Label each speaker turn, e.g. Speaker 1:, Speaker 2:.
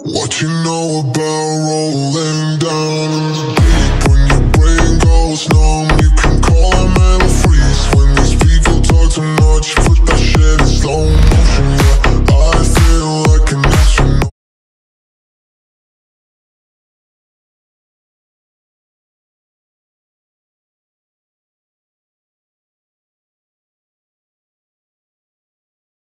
Speaker 1: What you know about rolling down in the deep when your brain goes numb?